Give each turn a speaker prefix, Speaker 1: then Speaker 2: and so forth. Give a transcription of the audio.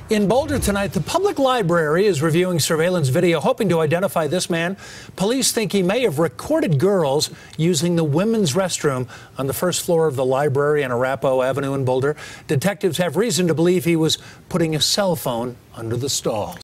Speaker 1: In Boulder tonight, the public library is reviewing surveillance video, hoping to identify this man. Police think he may have recorded girls using the women's restroom on the first floor of the library on Arapahoe Avenue in Boulder. Detectives have reason to believe he was putting a cell phone under the stalls.